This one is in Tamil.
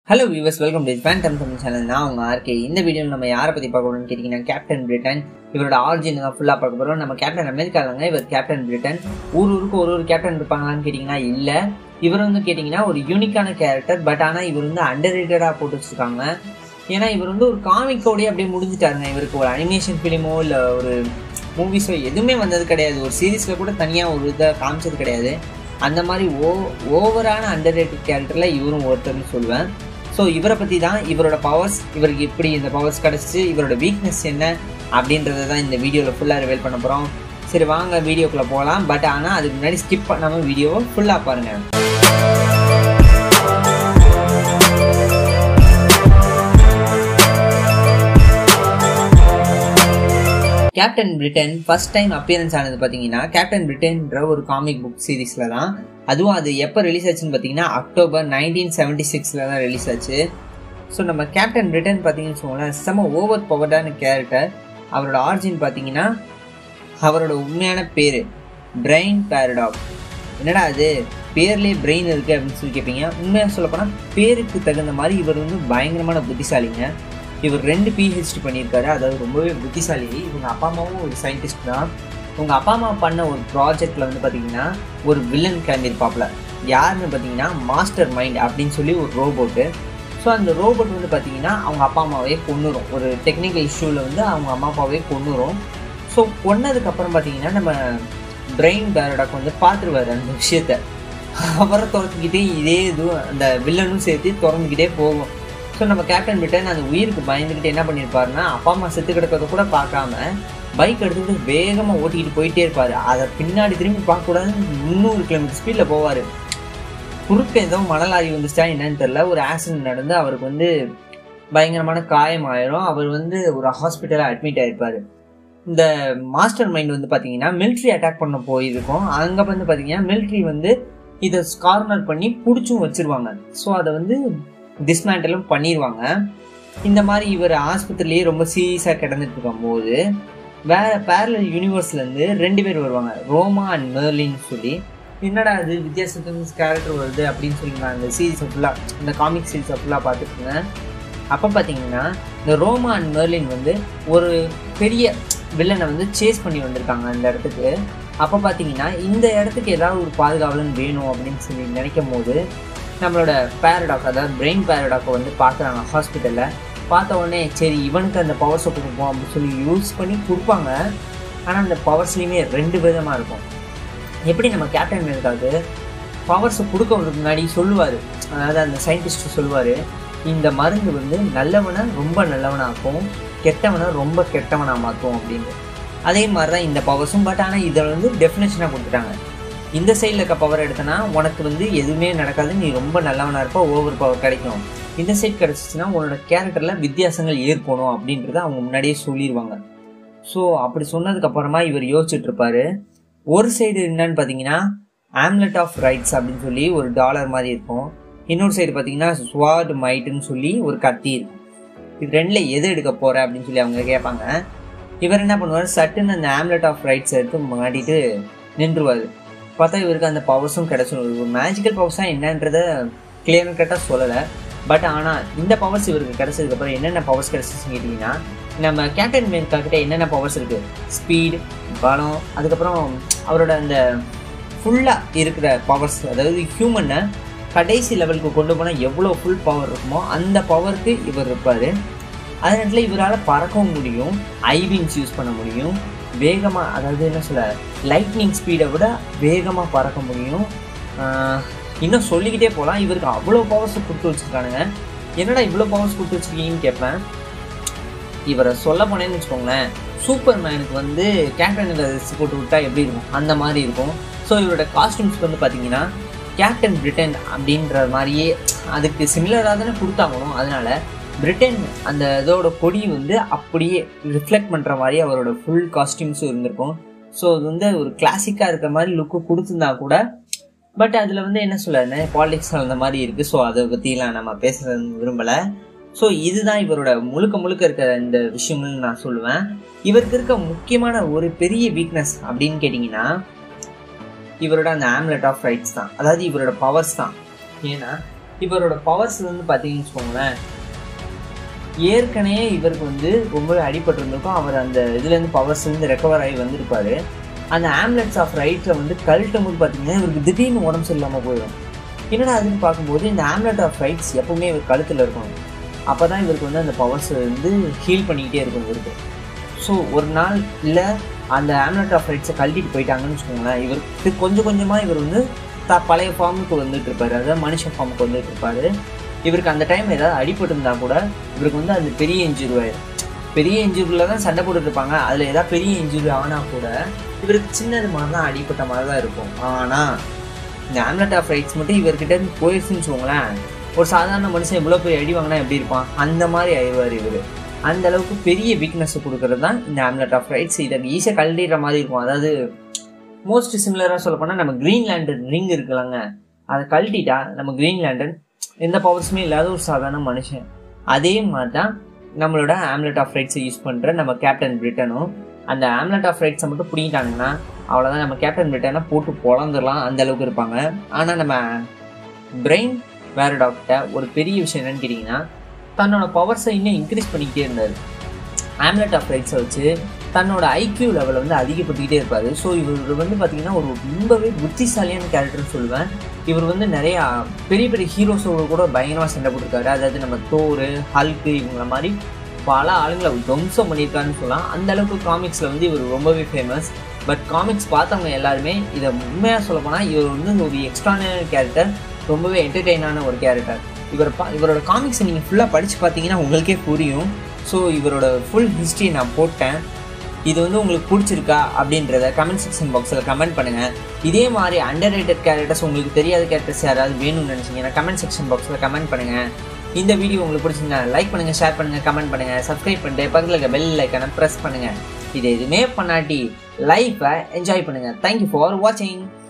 Hello viewers, welcome to the Phantom channel. நான் உங்க ஆர்கே. இந்த வீடியோல நம்ம யாரை பத்தி பார்க்க போறோம்னு கேட்டீங்கன்னா கேப்டன் பிரிட்டன். இவரோட ஆரிஜின் தான் ஃபுல்லா பார்க்க போறோம். நம்ம கேப்டன் அமெரிக்காலங்க, இவர் கேப்டன் பிரிட்டன். ஊருக்கு ஒரு கேப்டன் இருப்பாங்களான்னு கேட்டீங்கன்னா இல்ல. இவர் வந்து கேட்டீங்கன்னா ஒரு யூனிக்கான கேரக்டர். பட் ஆனா இவர் வந்து அண்டர்ரேட்டடா போட்டு வச்சிருக்காங்க. ஏன்னா இவர் வந்து ஒரு காமிக்கோடயே அப்படியே முடிஞ்சிட்டாருங்க. இவருக்கு ஒரு அனிமேஷன் ஃபிலிமோ இல்ல ஒரு மூவிஸோ எதுவுமே வந்தது கிடையாது. ஒரு சீரீஸ்ல கூட தனியா ஒரு இதை காமிச்சது கிடையாது. அந்த மாதிரி ஓவரான அண்டர்ரேட்டட் கேரக்டர்ல இவரும் ஒருத்தர்னு சொல்லுவேன். ஸோ இவரை பற்றி தான், இவரோட பவர்ஸ், இவருக்கு எப்படி இந்த பவர்ஸ் கிடச்சிச்சு, இவரோட வீக்னஸ் என்ன அப்படின்றத தான் இந்த வீடியோவில் ஃபுல்லாக ரிவீல் பண்ண போகிறோம். சரி வாங்க வீடியோக்குள்ளே போகலாம். பட் ஆனால் அதுக்கு முன்னாடி ஸ்கிப் பண்ணாமல் வீடியோவை ஃபுல்லாக பாருங்கள். Captain Britain first time appearance ஆனது பார்த்தீங்கன்னா கேப்டன் பிரிட்டன்ற ஒரு காமிக் புக் சீரீஸில் தான். அதுவும் அது எப்போ ரிலீஸ் ஆச்சுன்னு பார்த்தீங்கன்னா அக்டோபர் 1976 தான் ரிலீஸ் ஆச்சு. ஸோ நம்ம கேப்டன் பிரிட்டன் பார்த்தீங்கன்னு வச்சுக்கோங்களேன், செம்ம ஓவர் பவர்டான கேரக்டர். அவரோட ஆரிஜின் பார்த்தீங்கன்னா அவரோட உண்மையான பேர் பிரெயின் பேரடாக். என்னடா அது பேர்லேயே பிரெயின் இருக்குது அப்படின்னு சொல்லி கேட்பீங்க. உண்மையாக சொல்லப்போனால் பேருக்கு தகுந்த மாதிரி இவர் வந்து பயங்கரமான புத்திசாலிங்க. இவர் 2 PhD பண்ணியிருக்காரு. அதாவது ரொம்பவே புத்திசாலி. இவங்க அப்பா அம்மாவும் ஒரு சயின்டிஸ்ட் தான். உங்கள் அப்பா அம்மா பண்ண ஒரு ப்ராஜெக்டில் வந்து பார்த்தீங்கன்னா ஒரு வில்லன் கிளம்பியிருப்பாப்ல. யாருன்னு பார்த்தீங்கன்னா மாஸ்டர் மைண்ட் அப்படின்னு சொல்லி ஒரு ரோபோட்டு. ஸோ அந்த ரோபோட் வந்து பார்த்தீங்கன்னா அவங்க அப்பா அம்மாவே கொன்னுரும். ஒரு டெக்னிக்கல் இஷ்யூவில் வந்து அவங்க அம்மா அப்பாவே கொன்னுரும். ஸோ கொன்னதுக்கப்புறம் பார்த்தீங்கன்னா நம்ம பிரெயின் பேரடாக் வந்து பார்த்துருவார் அந்த விஷயத்த. அவரை திறந்துக்கிட்டே இதே இதுவும் அந்த வில்லனும் சேர்த்து திறந்துக்கிட்டே போகும். ஸோ நம்ம கேப்டன் பிரிட்டன் அந்த உயிருக்கு பயந்துக்கிட்டு என்ன பண்ணியிருப்பாருன்னா, அப்பா அம்மா செத்து கிடக்கிறத கூட பார்க்காம பைக் எடுத்துக்கிட்டு வேகமாக ஓட்டிக்கிட்டு போயிட்டே இருப்பார். அதை பின்னாடி திரும்பி பார்க்கக்கூடாதுன்னு 300 கிலோமீட்டர் ஸ்பீடில் போவார். குறுக்க ஏதோ மணலாரி வந்துச்சா என்னன்னு தெரில, ஒரு ஆக்சிடென்ட் நடந்து அவருக்கு வந்து பயங்கரமான காயம் ஆயிரும். அவர் வந்து ஒரு ஹாஸ்பிட்டலில் அட்மிட் ஆகிருப்பார். இந்த மாஸ்டர் மைண்ட் வந்து பார்த்தீங்கன்னா மிலிட்ரி அட்டாக் பண்ண போயிருக்கோம். அங்கே வந்து பார்த்தீங்கன்னா மிலிட்ரி வந்து இதை கார்னர் பண்ணி பிடிச்சும் வச்சிருவாங்க. ஸோ அதை வந்து டிஸ்மேண்டலும் பண்ணிடுவாங்க. இந்த மாதிரி இவர் ஆஸ்பத்திரிலேயே ரொம்ப சீரியஸாக கிடந்துட்டு இருக்கும்போது வேற பேரலல் யூனிவர்ஸ்லேருந்து 2 பேர் வருவாங்க, ரோமா அண்ட் மெர்லின்னு சொல்லி. என்னடா அது வித்தியாசத்துக்கு கேரக்டர் வருது அப்படின்னு சொல்லி நான் இந்த சீரீஸை ஃபுல்லாக, இந்த காமிக் சீரீஸை ஃபுல்லாக பார்த்துருக்கேன். அப்போ பார்த்தீங்கன்னா இந்த ரோமா அண்ட் மெர்லின் வந்து ஒரு பெரிய வில்லனை வந்து சேஸ் பண்ணி வந்திருக்காங்க அந்த இடத்துக்கு. அப்போ பார்த்தீங்கன்னா இந்த இடத்துக்கு ஏதாவது ஒரு பாதுகாவலன் வேணும் அப்படின்னு சொல்லி நினைக்கும் போது நம்மளோட பேரடாக், அதாவது பிரெயின் பேரடாக்கை வந்து பார்க்குறாங்க ஹாஸ்பிட்டலில். பார்த்த உடனே சரி இவனுக்கு அந்த பவர்ஸை கொடுப்போம் அப்படின்னு சொல்லி யூஸ் பண்ணி கொடுப்பாங்க. ஆனால் அந்த பவர்ஸ்லேயுமே 2 விதமாக இருக்கும். எப்படி நம்ம கேப்டன் அமெரிக்காவுக்கு பவர்ஸை கொடுக்கறதுக்கு முன்னாடி சொல்லுவார், அதாவது அந்த சயின்டிஸ்ட் சொல்லுவார், இந்த மருந்து வந்து நல்லவனை ரொம்ப நல்லவனாக்கும், கெட்டவனை ரொம்ப கெட்டவனாக மாற்றும் அப்படின்னு. அதே மாதிரி தான் இந்த பவர்ஸும். பட் ஆனால் இதை வந்து டெஃபினேஷனாக கொடுத்துட்டாங்க. இந்த சைடில் இருக்க பவர் எடுத்தனா உனக்கு வந்து எதுவுமே நடக்காது, நீ ரொம்ப நல்லவனாக இருப்ப, ஓவர் பவர் கிடைக்கும். இந்த சைட் கிடச்சிச்சின்னா உன்னோட கேரக்டரில் வித்தியாசங்கள் ஏற்படும் அப்படின்றத அவங்க முன்னாடியே சொல்லிடுவாங்க. ஸோ அப்படி சொன்னதுக்கப்புறமா இவர் யோசிச்சுட்டு இருப்பார். ஒரு சைடு என்னன்னு பார்த்தீங்கன்னா ஆம்லெட் ஆஃப் ரைட்ஸ் அப்படின்னு சொல்லி ஒரு டாலர் மாதிரி இருக்கும். இன்னொரு சைடு பார்த்தீங்கன்னா ஸ்வார்ட் மைட்டுன்னு சொல்லி ஒரு கத்தி இருக்கும். இது 2ல் எது எடுக்க போகிற அப்படின்னு சொல்லி அவங்க கேட்பாங்க. இவர் என்ன பண்ணுவார், சட்டுன்னு அந்த ஆம்லெட் ஆஃப் ரைட்ஸ் எடுத்து மாட்டிட்டு நின்றுவார். பார்த்தா இவருக்கு அந்த பவர்ஸும் கிடச்சிடும். ஒரு மேஜிக்கல் பவர்ஸாக என்னன்றதை கிளியர் கட்டாக சொல்லலை. பட் ஆனால் இந்த பவர்ஸ் இவருக்கு கிடச்சதுக்கப்புறம் என்னென்ன பவர்ஸ் கிடச்சிச்சுன்னு கேட்டிங்கன்னா, நம்ம கேப்டன் அமெரிக்கா கிட்ட என்னென்ன பவர்ஸ் இருக்குது, ஸ்பீடு, பலம், அதுக்கப்புறம் அவரோட அந்த ஃபுல்லாக இருக்கிற பவர்ஸ், அதாவது ஹியூமனை கடைசி லெவலுக்கு கொண்டு போனால் எவ்வளோ ஃபுல் பவர் இருக்குமோ அந்த பவருக்கு இவர் இருப்பார். அதே நேரத்தில் இவரால் பறக்கவும் முடியும், ஐவிங்ஸ் யூஸ் பண்ண முடியும், வேகமாக, அதாவது என்ன சொல்ல, லைட்னிங் ஸ்பீடை விட வேகமாக பறக்க முடியும். இன்னும் சொல்லிக்கிட்டே போகலாம். இவருக்கு அவ்வளோ பவர்ஸ் கொடுத்து வச்சுருக்கானுங்க. என்னடா இவ்வளோ பவர்ஸ் கொடுத்து வச்சுருக்கீங்கன்னு கேட்பேன். இவரை சொல்ல போனேன்னு வச்சுக்கோங்களேன், சூப்பர் மேனுக்கு வந்து கேப்டன் ட்ரெஸ் போட்டு விட்டா எப்படி இருக்கும் அந்த மாதிரி இருக்கும். ஸோ இவரோட காஸ்டியூம்ஸ்க்கு வந்து பார்த்தீங்கன்னா கேப்டன் பிரிட்டன் அப்படின்ற மாதிரியே அதுக்கு சிமிலராக தானே கொடுத்தாங்கணும். அதனால பிரிட்டன் அந்த இதோட கொடி வந்து அப்படியே ரிஃப்ளெக்ட் பண்ணுற மாதிரி அவரோட ஃபுல் காஸ்டியூம்ஸும் இருந்திருக்கும். ஸோ அது வந்து ஒரு கிளாசிக்காக இருக்கிற மாதிரி லுக்கு கொடுத்துருந்தா கூட, பட் அதில் வந்து என்ன சொல்ல பாலிடிக்ஸ் அந்த மாதிரி இருக்குது. ஸோ அதை பற்றிலாம் நம்ம பேசுறது விரும்பலை. ஸோ இதுதான் இவரோட முழுக்க இருக்கிற இந்த விஷயங்கள்னு நான் சொல்லுவேன். இவருக்கு இருக்க முக்கியமான ஒரு பெரிய வீக்னஸ் அப்படின்னு கேட்டிங்கன்னா இவரோட அந்த ஆம்லெட் ஆஃப் ரைட்ஸ் தான், அதாவது இவரோட பவர்ஸ் தான். ஏன்னா இவரோட பவர்ஸ் வந்து பார்த்தீங்கன்னு வச்சுக்கோங்களேன், ஏற்கனவே இவருக்கு வந்து ரொம்பவே அடிபட்டிருந்திருக்கும். அவர் அந்த இதுலேருந்து பவர்ஸ்லேருந்து ரெக்கவர் ஆகி வந்திருப்பார். அந்த ஆம்லெட்ஸ் ஆஃப் ரைட்ஸை வந்து கழட்டும் போது பார்த்தீங்கன்னா இவருக்கு திடீர்னு உடம்பு சரியில்லாமல் போயிடும். என்னடா அதுன்னு பார்க்கும்போது இந்த ஆம்லெட் ஆஃப் ரைட்ஸ் எப்பவுமே இவர் கழுத்தில் இருக்கும். அப்போ தான் இவருக்கு வந்து அந்த பவர்ஸ் வந்து ஹீல் பண்ணிக்கிட்டே இருக்கும் இவருக்கு. ஸோ ஒரு நாள் இல்லை அந்த ஆம்லெட் ஆஃப் ரைட்ஸை கழட்டிட்டு போயிட்டாங்கன்னு வச்சுக்கோங்களேன், இவருக்கு கொஞ்சம் கொஞ்சமாக இவர் வந்து பழைய ஃபார்முக்கு வந்துட்டு இருப்பார், அதாவது மனுஷ ஃபார்முக்கு வந்துட்டு இருப்பார். இவருக்கு அந்த டைம் ஏதாவது அடிபட்டு கூட இவருக்கு வந்து அது பெரிய இன்ஜுரி ஆயிடும். பெரிய இன்ஜுரியில் தான் சண்டை போட்டுட்டு இருப்பாங்க. அதில் ஏதாவது பெரிய இன்ஜுரி ஆனால் கூட இவருக்கு சின்னது மாதிரி தான் அடிப்பட்ட மாதிரி தான் இருக்கும். ஆனால் இந்த ஆம்லெட் ஆஃப் ரைட்ஸ் மட்டும் இவர்கிட்ட போயிடுச்சுன்னு வச்சுக்கோங்களேன், ஒரு சாதாரண மனுஷன் இவ்வளோ பெரிய அடி வாங்கினா எப்படி இருப்பான் அந்த மாதிரி ஆயிடுவார் இவர். அந்த அளவுக்கு பெரிய வீக்னஸ் கொடுக்கறது தான் இந்த ஆம்லெட் ஆஃப் ரைட்ஸ். இதை ஈஸியாக கழட்டிடுற மாதிரி இருக்கும். அதாவது மோஸ்ட் சிமிலராக சொல்ல போனால் நம்ம கிரீன்லேண்டன் ரிங் இருக்குல்லங்க, அதை கழட்டிட்டா நம்ம கிரீன்லேண்டன் எந்த பவர்ஸுமே இல்லாத ஒரு சாதாரண மனுஷன். அதே மாதிரி தான் நம்மளோட ஆம்லெட் ஆஃப் ரைட்ஸை யூஸ் பண்ணுற நம்ம கேப்டன் பிரிட்டனும். அந்த ஆம்லெட் ஆஃப் ரைட்ஸை மட்டும் பிடிக்கிட்டாங்கன்னா அவ்வளோதான், நம்ம கேப்டன் பிரிட்டனை போட்டு பொழந்துடலாம், அந்த அளவுக்கு இருப்பாங்க. ஆனால் நம்ம பிரெயின் பேரடாக்ட ஒரு பெரிய விஷயம் என்னன்னு கேட்டிங்கன்னா, தன்னோட பவர்ஸை இன்னும் இன்க்ரீஸ் பண்ணிக்கிட்டே இருந்தார். ஆம்லெட் ஆஃப் ரைட்ஸை வச்சு தன்னோட ஐக்யூ லெவலை வந்து அதிகப்படுத்திக்கிட்டே இருப்பார். ஸோ இவர் வந்து பார்த்திங்கன்னா ஒரு ரொம்பவே புத்திசாலியான கேரக்டர்னு சொல்லுவேன். இவர் வந்து நிறையா பெரிய பெரிய ஹீரோஸோடு கூட பயங்கரமாக சண்டை போட்டிருக்காரு. அதாவது நம்ம தோர், ஹல்க்கு இவங்கள மாதிரி பல ஆளுங்களை துவம்சம் பண்ணியிருக்காருன்னு சொல்லலாம். அந்த அளவுக்கு காமிக்ஸில் வந்து இவர் ரொம்பவே ஃபேமஸ். பட் காமிக்ஸ் பார்த்தவங்க எல்லாருமே இதை உண்மையாக சொல்ல போனால் இவர் வந்து ஒரு எக்ஸ்ட்ரானரி கேரக்டர், ரொம்பவே என்டர்டெயினான ஒரு கேரக்டர். இவரோட காமிக்ஸை நீங்கள் ஃபுல்லாக படித்து பார்த்தீங்கன்னா உங்களுக்கே புரியும். ஸோ இவரோட ஃபுல் ஹிஸ்ட்ரி நான் போட்டேன். இது வந்து உங்களுக்கு பிடிச்சிருக்கா அப்படின்றத கமெண்ட் செக்ஷன் பாக்ஸில் கமெண்ட் பண்ணுங்கள். இதே மாதிரி அண்டர் ரேட்டட் கேரக்டர்ஸ், உங்களுக்கு தெரியாத கேரக்டர்ஸ் யாராவது வேணும்னு நினச்சிங்கன்னா கமெண்ட் செக்ஷன் பாக்ஸில் கமெண்ட் பண்ணுங்கள். இந்த வீடியோ உங்களுக்கு பிடிச்சிருந்தா லைக் பண்ணுங்கள், ஷேர் பண்ணுங்கள், கமெண்ட் பண்ணுங்கள், சப்ஸ்கிரைப் பண்ணிட்டு பக்கத்தில் இருக்க பெல் ஐக்கானை ப்ரெஸ் பண்ணுங்கள். இது எதுவுமே பண்ணாட்டி லைஃப்பை என்ஜாய் பண்ணுங்கள். தேங்க்யூ ஃபார் வாட்சிங்.